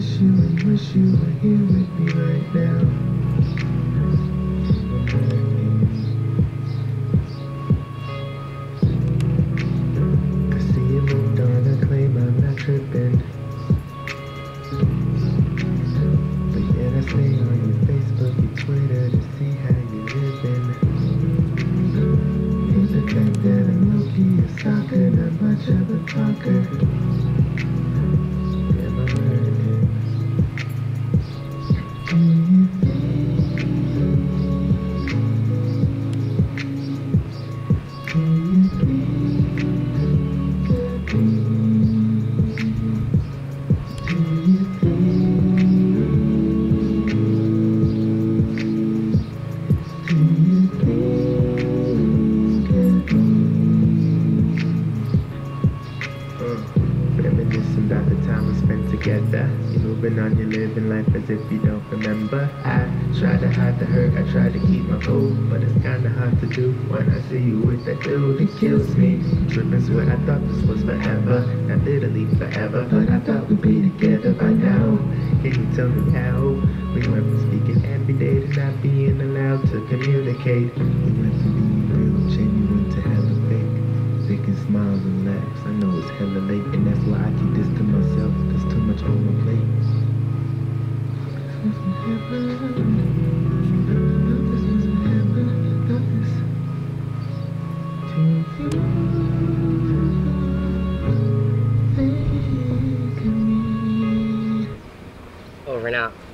miss you and wish you were here with me right now. I see you moved on, I claim I'm not tripping. But yet I stay on your Facebook and Twitter to see how you living. Hate the fact that I'm low-key a stalker, not much of a talker. Am I learning? Do you think? Do you think of me? Do you Reminiscing about the time we spent together. You moving on, you living life as if you don't remember. I try to hide the hurt, I try to keep my cool, but it's kinda hard to do when I see you with that dude. It kills me. Tripping, swear I thought this was forever, not literally forever, but I thought we'd be together by now. Can you tell me how? We went from speaking every day to not being allowed to communicate. We went from being real, genuine to hella fake. Faking smiles and laughs. I know it's hella late, and that's why I keep this to myself. There's too much on my plate. Over and out.